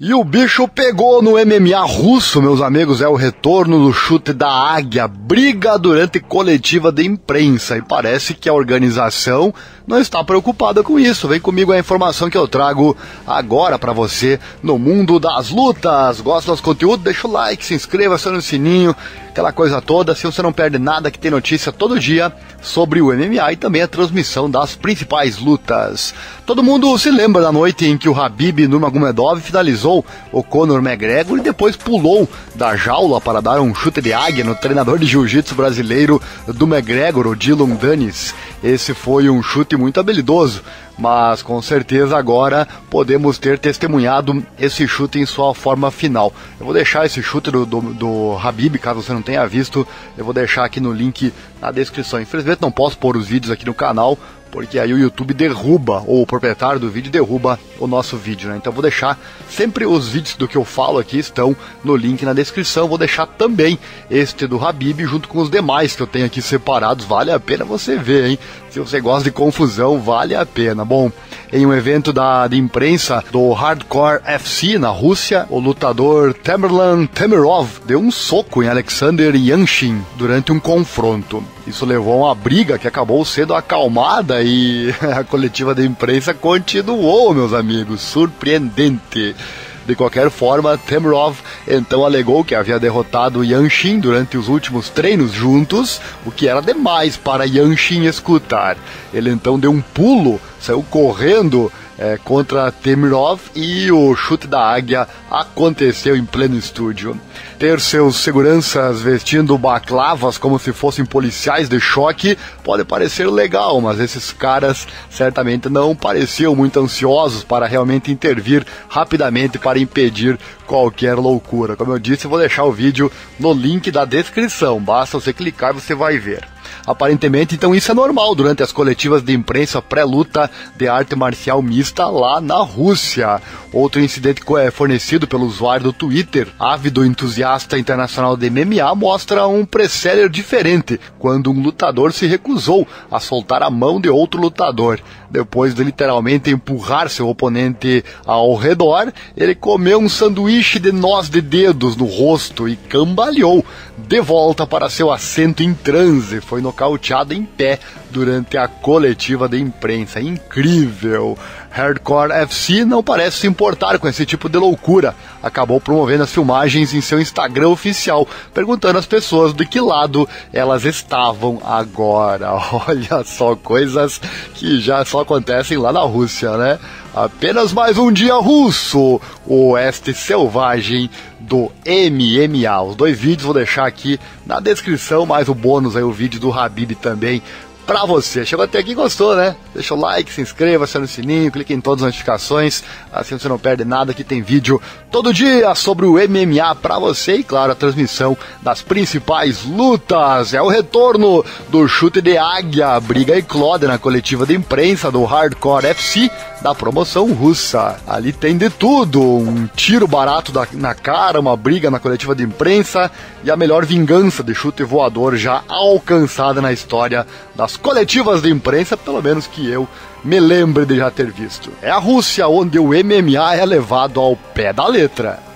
E o bicho pegou no MMA russo, meus amigos, é o retorno do chute da águia, briga durante coletiva de imprensa, e parece que a organização não está preocupada com isso. Vem comigo a informação que eu trago agora pra você no mundo das lutas. Gosta do nosso conteúdo? Deixa o like, se inscreva, aciona o sininho, aquela coisa toda, assim você não perde nada, que tem notícia todo dia sobre o MMA e também a transmissão das principais lutas. Todo mundo se lembra da noite em que o Khabib Nurmagomedov finalizou o Conor McGregor e depois pulou da jaula para dar um chute de águia no treinador de jiu-jitsu brasileiro do McGregor, o Dillon Danis. Esse foi um chute muito habilidoso, mas com certeza agora podemos ter testemunhado esse chute em sua forma final. Eu vou deixar esse chute do Khabib, caso você não tenha visto, eu vou deixar aqui no link na descrição. Infelizmente não posso pôr os vídeos aqui no canal, porque aí o YouTube derruba, ou o proprietário do vídeo derruba o nosso vídeo, né? Então vou deixar sempre os vídeos do que eu falo aqui estão no link na descrição. Vou deixar também este do Khabib junto com os demais que eu tenho aqui separados. Vale a pena você ver, hein? Se você gosta de confusão, vale a pena. Bom, em um evento de imprensa do Hardcore FC na Rússia, o lutador Tamerlan Tamerov deu um soco em Alexander Yanshin durante um confronto. Isso levou a uma briga que acabou sendo acalmada e a coletiva de imprensa continuou, meus amigos. Surpreendente. De qualquer forma, Tamerov então alegou que havia derrotado Yanshin durante os últimos treinos juntos, o que era demais para Yanshin escutar. Ele então deu um pulo, saiu correndo contra Tamerov e o chute da águia aconteceu em pleno estúdio. Ter seus seguranças vestindo baclavas como se fossem policiais de choque pode parecer legal, mas esses caras certamente não pareciam muito ansiosos para realmente intervir rapidamente para impedir qualquer loucura. Como eu disse, eu vou deixar o vídeo no link da descrição, basta você clicar e você vai ver. Aparentemente, então, isso é normal durante as coletivas de imprensa pré-luta de arte marcial mista lá na Rússia. Outro incidente fornecido pelo usuário do Twitter, ávido entusiasta internacional de MMA, mostra um precedente diferente, quando um lutador se recusou a soltar a mão de outro lutador. Depois de literalmente empurrar seu oponente ao redor, ele comeu um sanduíche de noz de dedos no rosto e cambaleou de volta para seu assento em transe. Foi nocauteado em pé durante a coletiva de imprensa. Incrível! Hardcore FC não parece se importar com esse tipo de loucura. Acabou promovendo as filmagens em seu Instagram oficial, perguntando às pessoas de que lado elas estavam agora. Olha só, coisas que já só acontecem lá na Rússia, né? Apenas mais um dia russo, o oeste selvagem do MMA. Os dois vídeos vou deixar aqui na descrição, mais o bônus aí, o vídeo do Khabib também, pra você. Chegou até aqui e gostou, né? Deixa o like, se inscreva, aciona o sininho, clique em todas as notificações, assim você não perde nada, que tem vídeo todo dia sobre o MMA pra você e, claro, a transmissão das principais lutas. É o retorno do chute de águia, briga eclode na coletiva de imprensa do Hardcore FC da promoção russa. Ali tem de tudo, um tiro barato na cara, uma briga na coletiva de imprensa e a melhor vingança de chute voador já alcançada na história das coletivas de imprensa, pelo menos que eu me lembre de já ter visto. É a Rússia onde o MMA é levado ao pé da letra.